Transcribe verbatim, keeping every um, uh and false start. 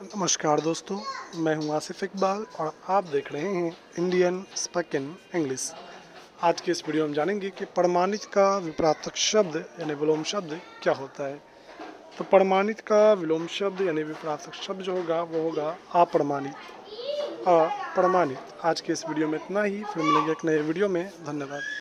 नमस्कार दोस्तों, मैं हूं आसिफ इकबाल और आप देख रहे हैं इंडियन स्पोकन इंग्लिश। आज के इस वीडियो में जानेंगे कि प्रमाणित का विपरीतक शब्द यानी विलोम शब्द क्या होता है। तो प्रमाणित का विलोम शब्द यानी विपरीतक शब्द जो होगा वो होगा अप्रमाणित। अप्रमाणित। आज के इस वीडियो में इतना ही, फिर मिलेंगे एक नए वीडियो में। धन्यवाद।